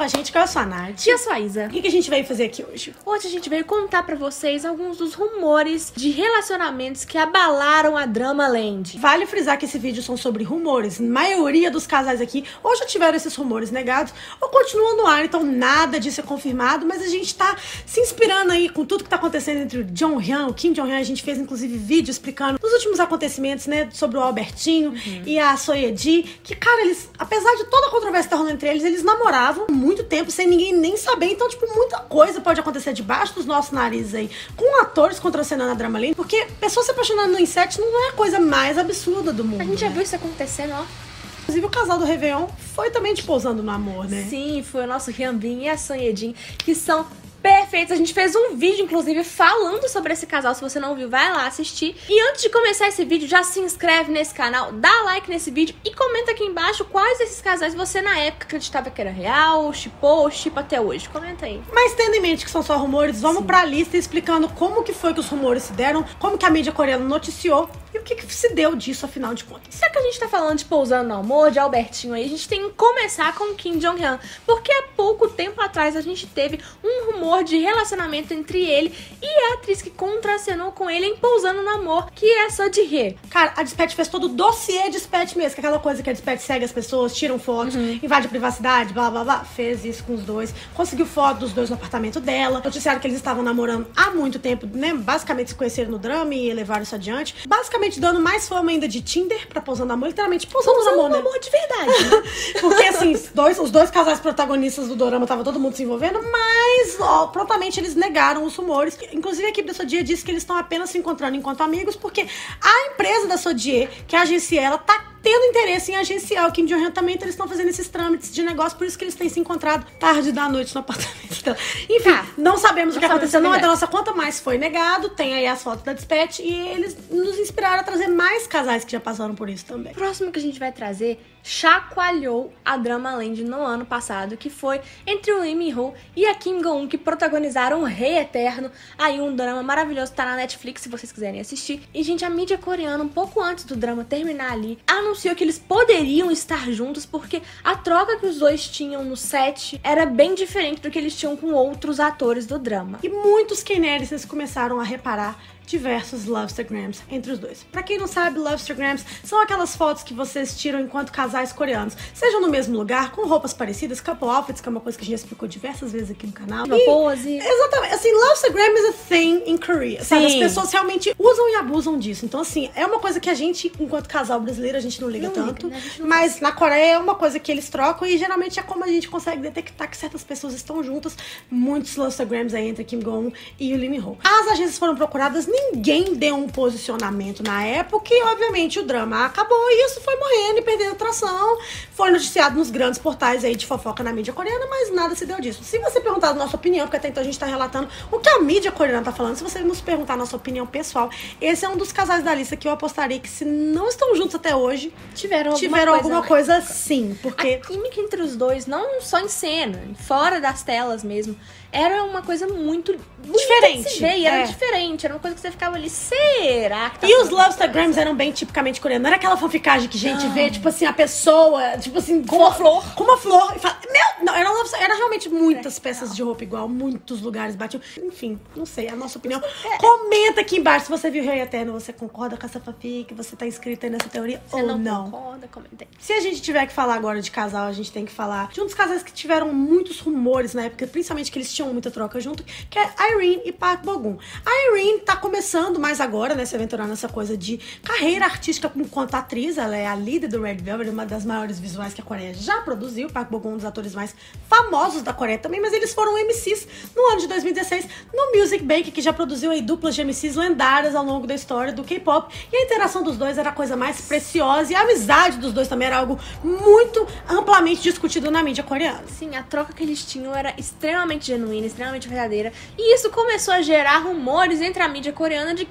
com a gente, que eu sou a Nath. E eu sou a Isa. O que a gente veio fazer aqui hoje? Hoje a gente veio contar pra vocês alguns dos rumores de relacionamentos que abalaram a Dramaland. Vale frisar que esse vídeo são sobre rumores. A maioria dos casais aqui ou já tiveram esses rumores negados ou continuam no ar, então nada disso é confirmado, mas a gente tá se inspirando aí com tudo que tá acontecendo entre o Jonghyun, o Kim Jong-hyun. A gente fez inclusive vídeo explicando os últimos acontecimentos, né, sobre o Albertinho e a Soyeji, que, cara, eles, apesar de toda a controvérsia que tá rolando entre eles namoravam muito tempo sem ninguém nem saber, então, tipo, muita coisa pode acontecer debaixo dos nossos narizes aí, com atores contracenando a Dramaland, porque pessoas se apaixonando no inset não é a coisa mais absurda do mundo. A gente já né? viu isso acontecendo, ó. Inclusive, o casal do Réveillon foi também, tipo, pousando no amor, né? Sim, foi o nosso Hyunbin e a Son Ye-jin, que são perfeitos. A gente fez um vídeo, inclusive, falando sobre esse casal. Se você não viu, vai lá assistir. E antes de começar esse vídeo, já se inscreve nesse canal, dá like nesse vídeo e comenta aqui embaixo quais desses casais você, na época, acreditava que era real, shippou ou shippa até hoje. Comenta aí. Mas tendo em mente que são só rumores, vamos pra lista explicando como que foi que os rumores se deram, como que a mídia coreana noticiou e o que se deu disso, afinal de contas. Já que a gente tá falando de pousando no amor, de Albertinho aí, a gente tem que começar com o Kim Jong-hyun, porque há pouco tempo atrás a gente teve um rumor de relacionamento entre ele e a atriz que contracenou com ele em Pousando no Amor, que é a Seo Ji-hye. Cara, a Dispatch fez todo o dossiê Dispatch mesmo, que é aquela coisa que a Dispatch segue as pessoas, tiram fotos, invade a privacidade, blá blá blá. Fez isso com os dois, conseguiu foto dos dois no apartamento dela, noticiaram que eles estavam namorando há muito tempo, né? Basicamente se conheceram no drama e levaram isso adiante. Basicamente dando mais fama ainda de Tinder pra Pousando no Amor, literalmente Pousando no Amor, né? Amor de verdade. Porque assim, os dois casais protagonistas do dorama tava todo mundo se envolvendo, mas ó, prontamente eles negaram os rumores. Inclusive a equipe da Sodie disse que eles estão apenas se encontrando enquanto amigos, porque a empresa da Sodie, que agencia ela, tá tendo interesse em agenciar o Kim Jong-hyun também, então eles estão fazendo esses trâmites de negócio, por isso que eles têm se encontrado tarde da noite no apartamento dela. Enfim, não sabemos o que aconteceu, não é da nossa conta, mas foi negado, tem aí as fotos da Dispatch e eles nos inspiraram a trazer mais casais que já passaram por isso também. O próximo que a gente vai trazer chacoalhou a Dramaland no ano passado, que foi entre o Lee Min-ho e a Kim Go-eun, que protagonizaram o Rei Eterno, aí um drama maravilhoso, tá na Netflix se vocês quiserem assistir. E, gente, a mídia coreana, um pouco antes do drama terminar ali, anunciou que eles poderiam estar juntos, porque a troca que os dois tinham no set era bem diferente do que eles tinham com outros atores do drama. E muitos K-nerders começaram a reparar diversos Lovestagrams entre os dois. Pra quem não sabe, Lovestagrams são aquelas fotos que vocês tiram enquanto casais coreanos, sejam no mesmo lugar, com roupas parecidas, couple outfits, que é uma coisa que a gente já explicou diversas vezes aqui no canal. Uma pose. Exatamente. Assim, Lovestagram is a thing in Korea. Sabe? As pessoas realmente usam e abusam disso. Então, assim, é uma coisa que a gente, enquanto casal brasileiro, a gente não liga tanto. Né? Mas na Coreia é uma coisa que eles trocam e geralmente é como a gente consegue detectar que certas pessoas estão juntas. Muitos Lovestagrams aí entre Kim Go-eun e o Lee Min-ho. As agências foram procuradas, ninguém deu um posicionamento na época e, obviamente, o drama acabou e isso foi morrendo e perdendo tração. Foi noticiado nos grandes portais aí de fofoca na mídia coreana, mas nada se deu disso. Se você perguntar a nossa opinião, porque até então a gente tá relatando o que a mídia coreana tá falando, se você nos perguntar a nossa opinião pessoal, esse é um dos casais da lista que eu apostaria que, se não estão juntos até hoje, tiveram alguma coisa sim, porque a química entre os dois, não só em cena, fora das telas mesmo, era uma coisa muito diferente. Era diferente, era uma coisa que você ficava ali, será que tá E os Lovestagrams eram bem tipicamente coreanos. Não era aquela fanficagem que a gente vê, tipo assim, a pessoa, tipo assim, com uma flor. Com uma flor. E fala, meu, não, era realmente muitas peças de roupa igual, muitos lugares batiam. Enfim, não sei, a nossa opinião. Comenta aqui embaixo se você viu Rei Eterno, você concorda com essa fanfic, você tá inscrito aí nessa teoria ou não. Não concorda, comenta aí. Se a gente tiver que falar agora de casal, a gente tem que falar de um dos casais que tiveram muitos rumores na época, principalmente que eles tinham muita troca junto, que é Irene e Park Bo-gum. A Irene tá começando mais agora, né, se aventurar nessa coisa de carreira artística enquanto atriz. Ela é a líder do Red Velvet, uma das maiores visuais que a Coreia já produziu. Park Bo-gum, um dos atores mais famosos da Coreia também, mas eles foram MCs no ano de 2016 no Music Bank, que já produziu aí duplas de MCs lendárias ao longo da história do K-pop. E a interação dos dois era a coisa mais preciosa e a amizade dos dois também era algo muito amplamente discutido na mídia coreana. Sim, a troca que eles tinham era extremamente genuína, extremamente verdadeira. E isso começou a gerar rumores entre a mídia coreana de que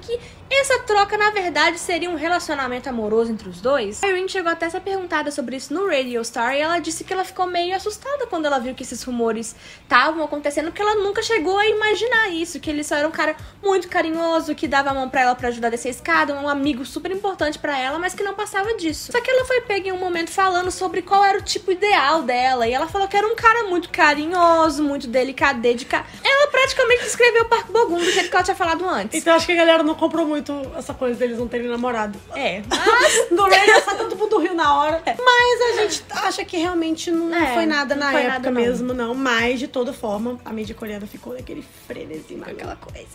essa troca, na verdade, seria um relacionamento amoroso entre os dois? A Irene chegou até a ser perguntada sobre isso no Radio Star e ela disse que ela ficou meio assustada quando ela viu que esses rumores estavam acontecendo, porque ela nunca chegou a imaginar isso, que ele só era um cara muito carinhoso, que dava a mão pra ela pra ajudar a descer a escada, um amigo super importante pra ela, mas que não passava disso. Só que ela foi pega em um momento falando sobre qual era o tipo ideal dela, e ela falou que era um cara muito carinhoso, muito delicado, dedicado. Ela praticamente descreveu o Park Bo-gum do jeito que ela tinha falado antes. Então acho que a galera não comprou muito essa coisa deles não terem namorado. Mas no Radio só todo mundo riu na hora. Mas a gente acha que realmente não foi nada na época mesmo, não. Mas, de toda forma, a mídia coreana ficou naquele frenesi, aquela coisa.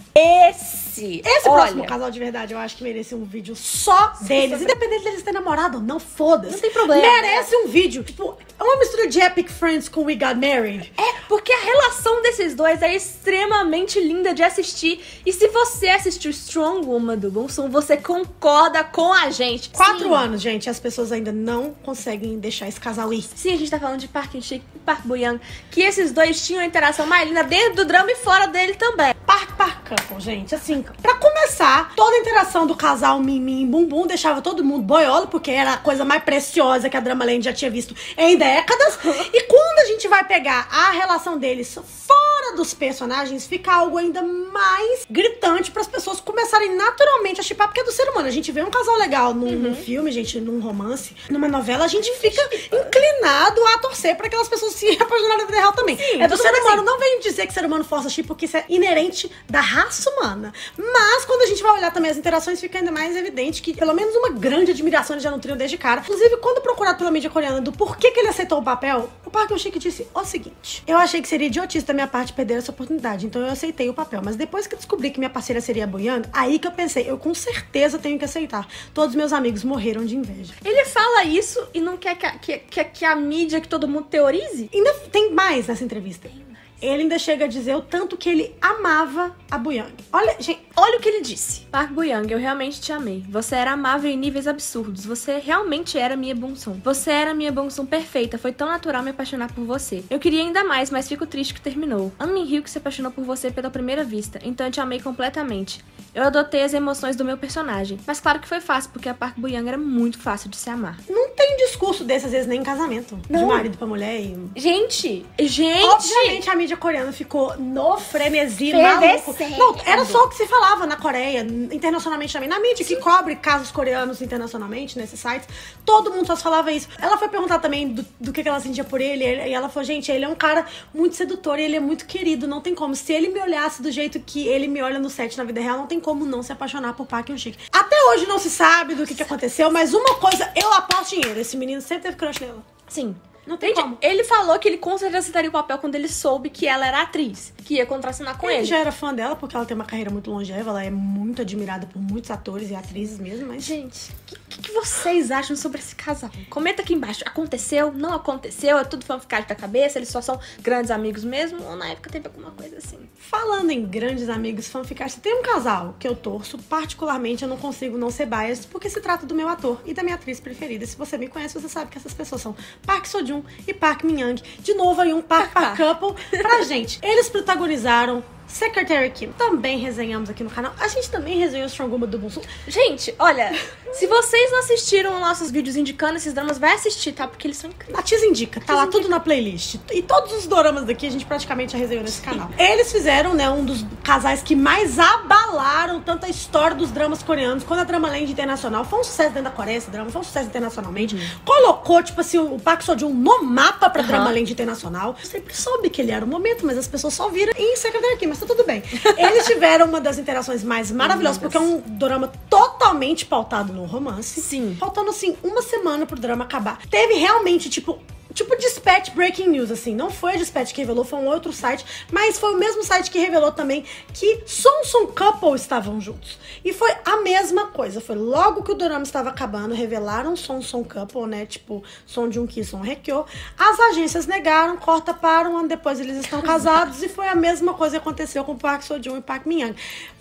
Esse próximo casal de verdade, eu acho que merece um vídeo só deles. Independente deles terem namorado, não foda-se. Não tem problema. Merece um vídeo. Tipo, é uma mistura de Epic Friends com We Got Married. Porque a relação desses dois é extremamente linda de assistir. E se você assistiu Strong Woman do Bong-soon, você concorda com a gente. 4 anos, gente, as pessoas ainda não conseguem deixar esse casal ir. Sim, a gente tá falando de Park In-sik e Park Bo-young, que esses dois tinham a interação mais linda dentro do drama e fora dele também. Park Couple, gente, assim, pra começar, toda a interação do casal Mimi e Bumbum deixava todo mundo boiola, porque era a coisa mais preciosa que a Dramaland já tinha visto em décadas. E quando a gente vai pegar a relação deles fora dos personagens, fica algo ainda mais gritante para as pessoas começarem naturalmente a shippar, porque é do ser humano. A gente vê um casal legal num filme, gente, num romance, numa novela, a gente fica inclinado a torcer para aquelas pessoas se apaixonarem na vida real também. Sim, é do ser humano. Assim. Não vem dizer que ser humano força chip, porque isso é inerente da raça humana. Mas quando a gente vai olhar também as interações, fica ainda mais evidente que pelo menos uma grande admiração eles já nutriam desde cara. Inclusive, quando procurado pela mídia coreana do porquê que ele aceitou o papel, o Park Hyung-sik disse o seguinte: eu achei que seria idiotice da minha parte perder essa oportunidade, então eu aceitei o papel. Mas depois que descobri que minha parceira seria a Bo-young, aí que eu pensei, eu com certeza tenho que aceitar. Todos meus amigos morreram de inveja. Ele fala isso e não quer que a mídia, que todo mundo teorize? Ainda tem mais nessa entrevista. Ele ainda chega a dizer o tanto que ele amava a Bo-young. Olha, gente, olha o que ele disse. Park Bo-young, eu realmente te amei. Você era amável em níveis absurdos. Você realmente era minha Bong-soon. Você era minha Bong-soon perfeita. Foi tão natural me apaixonar por você. Eu queria ainda mais, mas fico triste que terminou. An-min-hyuk se apaixonou por você pela primeira vista, então eu te amei completamente. Eu adotei as emoções do meu personagem. Mas claro que foi fácil, porque a Park Bo-young era muito fácil de se amar. Não tem discurso desse, às vezes, nem em casamento. Não. De marido pra mulher e... Gente! Obviamente, a mídia coreana ficou no frenesi maluco. Não, era só o que se falava na Coreia, internacionalmente também. Na mídia, que cobre casos coreanos internacionalmente, nesses sites, todo mundo só falava isso. Ela foi perguntar também do que ela sentia por ele, e ela falou, gente, ele é um cara muito sedutor, e ele é muito querido, não tem como. Se ele me olhasse do jeito que ele me olha no set na vida real, não tem como não se apaixonar por Park Hyung-sik. Até hoje não se sabe do que aconteceu, mas uma coisa, eu aposto dinheiro, esse menino sempre teve crush nela. Sim. Não tem como. Ele falou que ele com certeza aceitaria o papel quando ele soube que ela era atriz, que ia contracenar com ele. Ele já era fã dela, porque ela tem uma carreira muito longeva, ela é muito admirada por muitos atores e atrizes mesmo, mas... Gente, o que vocês acham sobre esse casal? Comenta aqui embaixo. Aconteceu? Não aconteceu? É tudo fanficagem da cabeça? Eles só são grandes amigos mesmo? Ou na época teve alguma coisa assim? Falando em grandes amigos fanficagem, tem um casal que eu torço, particularmente eu não consigo não ser biased, porque se trata do meu ator e da minha atriz preferida. Se você me conhece, você sabe que essas pessoas são Park Seo-joon e Park Min-young. De novo aí um Park Couple pra gente. Eles protagonizaram Secretary Kim. Também resenhamos aqui no canal. A gente também resenhou Strong Woman do Bong-soon. Gente, olha, se vocês não assistiram nossos vídeos indicando esses dramas, vai assistir, tá? Porque eles são incríveis. A Tis indica, tá lá tudo na playlist. E todos os doramas daqui a gente praticamente já resenhou nesse canal. Eles fizeram, né, um dos casais que mais abalaram tanto a história dos dramas coreanos. Quando a Dramaland Internacional foi um sucesso dentro da Coreia, esse drama foi um sucesso internacionalmente. Colocou, tipo assim, o Park Seo-joon no mapa pra Dramaland Internacional. Eu sempre soube que ele era o momento, mas as pessoas só viram em Secretary Kim, mas tá tudo bem. Eles tiveram uma das interações mais maravilhosas, porque é um drama totalmente pautado no romance. Sim. Faltando, assim, uma semana pro drama acabar. Teve realmente, tipo Dispatch Breaking News, assim. Não foi a Dispatch que revelou, foi um outro site, mas foi o mesmo site que revelou também que Son Couple estavam juntos. E foi a mesma coisa. Foi logo que o drama estava acabando, revelaram Son Couple, né? Tipo, Son Joong-ki e Son Hye-kyo. As agências negaram, corta para um ano depois eles estão casados, e foi a mesma coisa que aconteceu com Park Seo-joon e Park Min-young.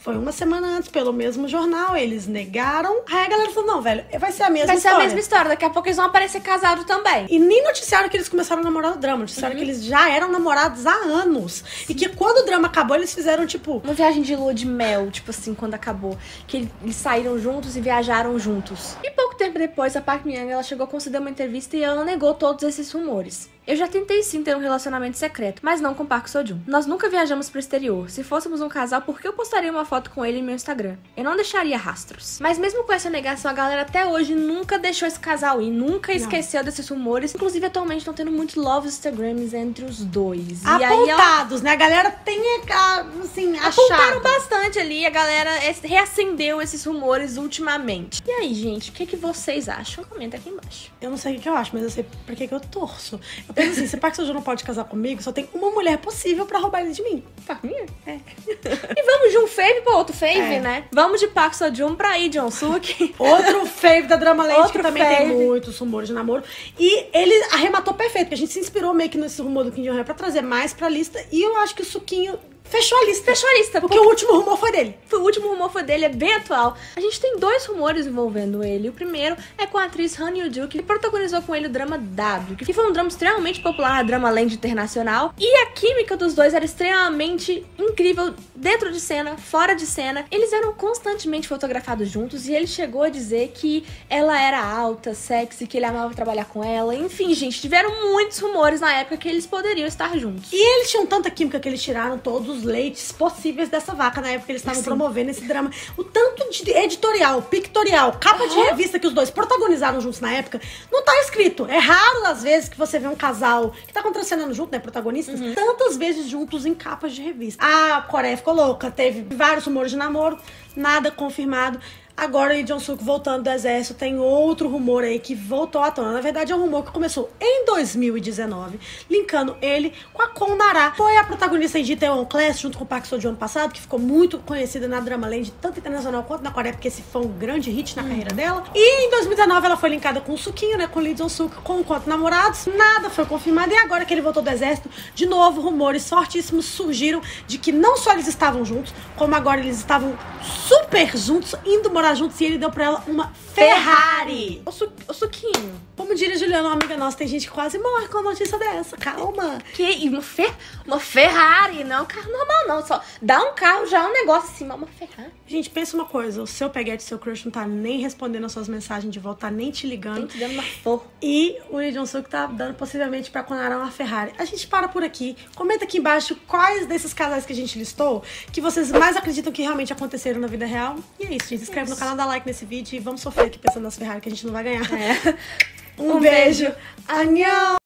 Foi uma semana antes, pelo mesmo jornal, eles negaram. Aí a galera falou, não, velho, vai ser a mesma história. Vai ser a mesma história, daqui a pouco eles vão aparecer casados também. E nem noticiaram que eles começaram a namorar o drama, noticiaram que eles já eram namorados há anos. E que quando o drama acabou, eles fizeram, tipo... uma viagem de lua de mel, tipo assim, quando acabou. Que eles saíram juntos e viajaram juntos. E pouco tempo depois, a Park Min-young, ela chegou a conceder uma entrevista e ela negou todos esses rumores. Eu já tentei sim ter um relacionamento secreto, mas não com Park Seo-joon. Nós nunca viajamos pro exterior. Se fôssemos um casal, por que eu postaria uma foto com ele em meu Instagram? Eu não deixaria rastros. Mas mesmo com essa negação, a galera até hoje nunca deixou esse casal ir, nunca esqueceu desses rumores. Inclusive, atualmente estão tendo muitos love Instagrams entre os dois. Apontados, né? A galera tem, assim, apontaram bastante ali, a galera reacendeu esses rumores ultimamente. E aí, gente, o que vocês acham? Comenta aqui embaixo. Eu não sei o que eu acho, mas eu sei por que eu torço. Eu penso assim, se Park Seo-joon não pode casar comigo, só tem uma mulher possível pra roubar ele de mim. Park Min-young? É. E vamos de um fave pra outro fave, né? Vamos de Park Seo-joon pra Lee Jong-suk. Outro fave da Drama Land, que também fave. tem muitos rumores de namoro. E ele arrematou perfeito, porque a gente se inspirou meio que nesse rumor do Kim Jong-un pra trazer mais pra lista. E eu acho que o Suquinho fechou a lista. Porque o último rumor foi dele. O último rumor foi dele, é bem atual. A gente tem 2 rumores envolvendo ele. O primeiro é com a atriz Han Yoo-joo, que protagonizou com ele o drama W, que foi um drama extremamente popular na Drama Land internacional. E a química dos dois era extremamente incrível, dentro de cena, fora de cena. Eles eram constantemente fotografados juntos e ele chegou a dizer que ela era alta, sexy, que ele amava trabalhar com ela. Enfim, gente, tiveram muitos rumores na época que eles poderiam estar juntos. E eles tinham tanta química que eles tiraram todos os leites possíveis dessa vaca na época que eles estavam promovendo esse drama. O tanto de editorial, pictorial, capa de revista que os dois protagonizaram juntos na época, não tá escrito. É raro, às vezes, que você vê um casal que tá contracenando junto, né, protagonistas, tantas vezes juntos em capas de revista. A Coreia ficou louca, teve vários rumores de namoro, nada confirmado. Agora, Lee Jong-suk voltando do exército, tem outro rumor aí que voltou à tona. Na verdade, é um rumor que começou em 2019, linkando ele com a Kwon Nara. Foi a protagonista de Itaewon Class, junto com o Park Seo-joon ano passado, que ficou muito conhecida na Drama Land, tanto internacional quanto na Coreia, porque esse foi um grande hit na carreira dela. E em 2019, ela foi linkada com o Suquinho, né, com Lee Jong-suk, enquanto namorados. Nada foi confirmado. E agora que ele voltou do exército, de novo, rumores fortíssimos surgiram de que não só eles estavam juntos, como agora eles estavam super juntos, indo morar juntos, e ele deu pra ela uma Ferrari. O Suquinho. Como diria Juliana, uma amiga nossa, tem gente que quase morre com a notícia dessa. Calma. E uma Ferrari, não é um carro normal, não. Só dá um carro, já é um negócio assim, mas uma Ferrari. Gente, pensa uma coisa. O seu peguete, seu crush não tá nem respondendo as suas mensagens de volta, tá nem te ligando. Tem te dando uma flor. E o Lee Jong-suk tá dando possivelmente pra Kwon Nara uma Ferrari. A gente para por aqui. Comenta aqui embaixo quais desses casais que a gente listou que vocês mais acreditam que realmente aconteceram na vida real. E é isso, gente. Se inscreve no canal, dá like nesse vídeo e vamos sofrer aqui pensando nas Ferrari que a gente não vai ganhar. É. Um beijo. Annyeong!